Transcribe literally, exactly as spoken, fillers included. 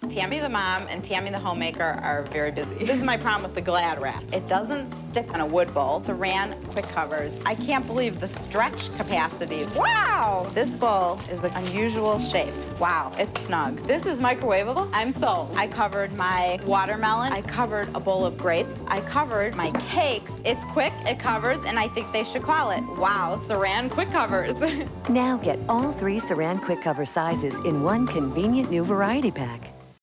Tammy the mom and Tammy the homemaker are very busy. This is my problem with the Glad wrap. It doesn't stick on a wood bowl. Saran quick covers. I can't believe the stretch capacity. Wow! This bowl is an unusual shape. Wow, it's snug. This is microwavable. I'm sold. I covered my watermelon. I covered a bowl of grapes. I covered my cakes. It's quick, it covers, and I think they should call it, wow, Saran quick covers. Now get all three Saran quick cover sizes in one convenient new variety pack.